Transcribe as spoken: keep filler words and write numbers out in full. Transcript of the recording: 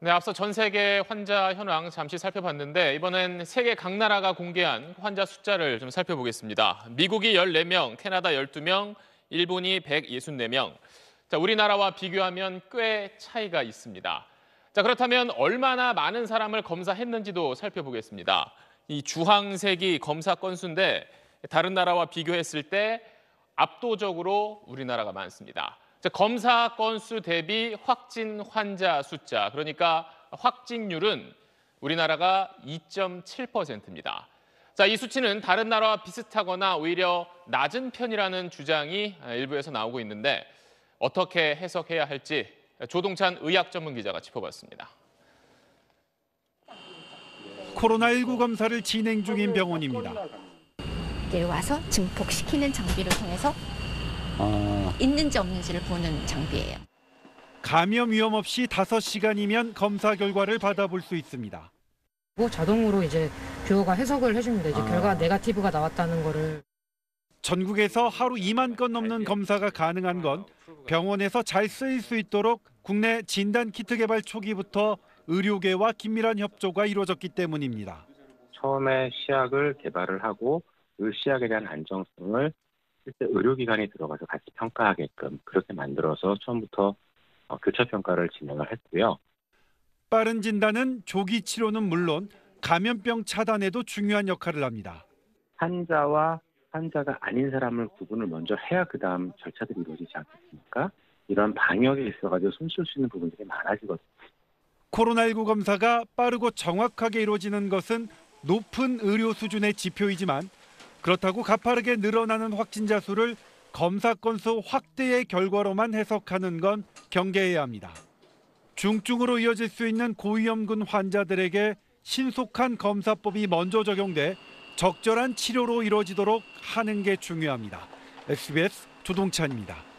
네, 앞서 전 세계 환자 현황 잠시 살펴봤는데 이번엔 세계 각 나라가 공개한 환자 숫자를 좀 살펴보겠습니다. 미국이 열네 명, 캐나다 열두 명, 일본이 백육십사 명. 자, 우리나라와 비교하면 꽤 차이가 있습니다. 자, 그렇다면 얼마나 많은 사람을 검사했는지도 살펴보겠습니다. 이 주황색이 검사 건수인데 다른 나라와 비교했을 때 압도적으로 우리나라가 많습니다. 자, 검사 건수 대비 확진 환자 숫자, 그러니까 확진율은 우리나라가 이 점 칠 퍼센트입니다. 자, 이 수치는 다른 나라와 비슷하거나 오히려 낮은 편이라는 주장이 일부에서 나오고 있는데 어떻게 해석해야 할지 조동찬 의학 전문 기자가 짚어봤습니다. 코로나십구 검사를 진행 중인 병원입니다. 이제 와서 증폭시키는 장비를 통해서 아... 있는지 없는지를 보는 장비예요. 감염 위험 없이 다섯 시간이면 검사 결과를 받아볼 수 있습니다. 뭐 자동으로 이제 뷰어가 해석을 해줍니다. 이제 아... 결과 네거티브가 나왔다는 거를. 전국에서 하루 이만 건 넘는 검사가 가능한 건 병원에서 잘 쓰일 수 있도록 국내 진단 키트 개발 초기부터 의료계와 긴밀한 협조가 이루어졌기 때문입니다. 처음에 시약을 개발을 하고 그 시약에 대한 안정성을 실제 의료기관이 들어가서 같이 평가하게끔 그렇게 만들어서 처음부터 교차평가를 진행을 했고요. 빠른 진단은 조기 치료는 물론 감염병 차단에도 중요한 역할을 합니다. 환자와 환자가 아닌 사람을 구분을 먼저 해야 그다음 절차들이 이루어지지 않겠습니까? 이런 방역에 있어가지고 손쓸 수 있는 부분들이 많아지거든요. 코로나십구 검사가 빠르고 정확하게 이루어지는 것은 높은 의료 수준의 지표이지만 그렇다고 가파르게 늘어나는 확진자 수를 검사 건수 확대의 결과로만 해석하는 건 경계해야 합니다. 중증으로 이어질 수 있는 고위험군 환자들에게 신속한 검사법이 먼저 적용돼 적절한 치료로 이루어지도록 하는 게 중요합니다. 에스비에스 조동찬입니다.